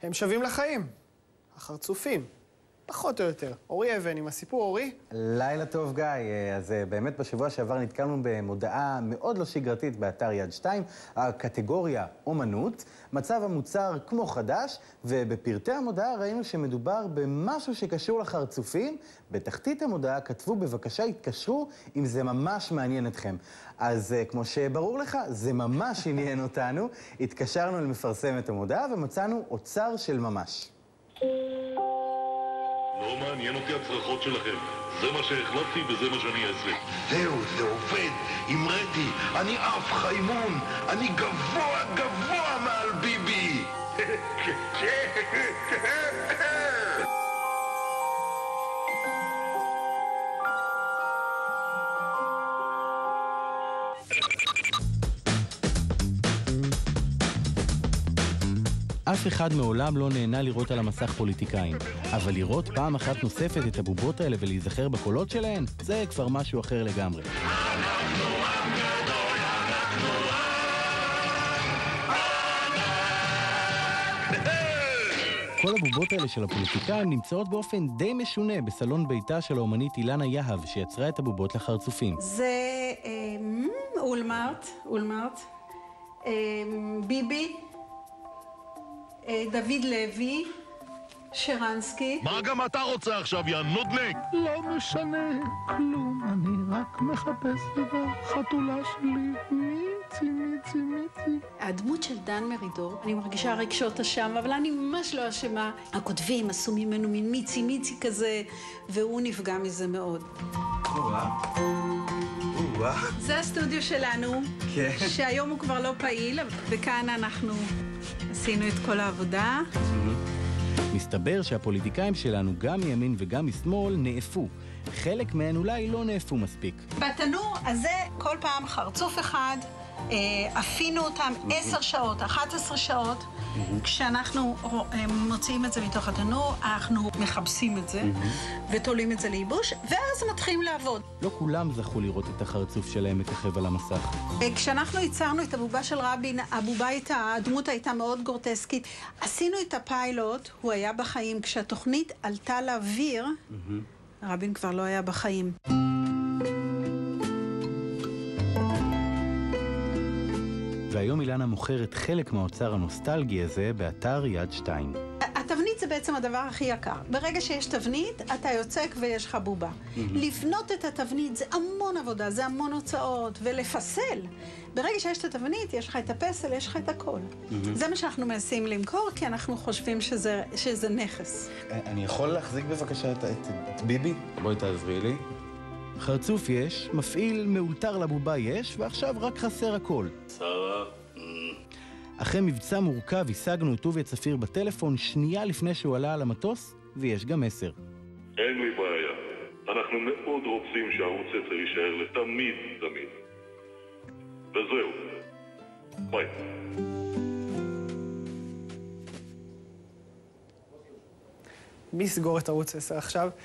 הם שווים לחיים. החרצופים. פחות או יותר. אורי אבן עם הסיפור, אורי? לילה טוב, גיא. אז באמת בשבוע שעבר נתקלנו במודעה מאוד לא שגרתית באתר יד 2, הקטגוריה אומנות, מצב המוצר כמו חדש, ובפרטי המודעה ראינו שמדובר במשהו שקשור לחרצופים. בתחתית המודעה כתבו בבקשה התקשרו אם זה ממש מעניין אתכם. אז כמו שברור לך, זה ממש עניין אותנו. התקשרנו למפרסמת המודעה ומצאנו אוצר של ממש. לא מעניין אותי הצרחות שלכם. זה מה שהחלטתי וזה מה שאני אעשה. זהו, זה עובד. אמרתי, אני אף חיימון. אני גבוה גבוה מעל ביבי. אף אחד מעולם לא נהנה לראות על המסך פוליטיקאים, אבל לראות פעם אחת נוספת את הבובות האלה ולהיזכר בקולות שלהן, זה כבר משהו אחר לגמרי. כל הבובות האלה של הפוליטיקאים נמצאות באופן די משונה בסלון ביתה של האומנית אילנה יהב, שיצרה את הבובות לחרצופים. זה אולמרט, ביבי, דוד לוי, שרנסקי. מה גם אתה רוצה עכשיו, יא נודניק? לא משנה כלום, אני רק מחפש את החתולה שלי. מיצי. הדמות של דן מרידור, אני מרגישה רגשות אשם, אבל אני ממש לא אשמה. הכותבים עשו ממנו מין מיצי כזה, והוא נפגע מזה מאוד. זה הסטודיו שלנו, שהיום הוא כבר לא פעיל, וכאן אנחנו עשינו את כל העבודה. מסתבר שהפוליטיקאים שלנו, גם מימין וגם משמאל, נאפו. חלק מהן אולי לא נאפו מספיק. בתנור הזה כל פעם חרצוף אחד, אפינו אותם 10 שעות, 11 שעות. כשאנחנו מוציאים את זה מתוך התנור, אנחנו מחבסים את זה ותולים את זה לייבוש, ואז מתחילים לעבוד. לא כולם זכו לראות את החרצוף שלהם מככב על המסך. כשאנחנו ייצרנו את הבובה של רבין, הדמות הייתה מאוד גורטסקית. עשינו את הפיילוט, הוא היה בחיים. כשהתוכנית עלתה לאוויר, רבין כבר לא היה בחיים. והיום אילנה מוכרת חלק מהאוצר הנוסטלגי הזה באתר יד 2. התבנית זה בעצם הדבר הכי יקר. ברגע שיש תבנית, אתה יוצק ויש לך בובה. לבנות את התבנית זה המון עבודה, זה המון הוצאות, ולפסל. ברגע שיש את התבנית, יש לך את הפסל, יש לך את הכל. זה מה שאנחנו מנסים למכור, כי אנחנו חושבים שזה נכס. אני יכול להחזיק בבקשה את ביבי? בואי תעזרי לי. חרצוף יש, מפעיל מאולתר לבובה יש, ועכשיו רק חסר הכל. שרה. אחרי מבצע מורכב השגנו את טוביה צפיר בטלפון שנייה לפני שהוא עלה על המטוס, ויש גם מסר. אין לי בעיה. אנחנו מאוד רוצים שהערוץ 10 יישאר לתמיד. וזהו. ביי. מי יסגור את ערוץ 10 עכשיו?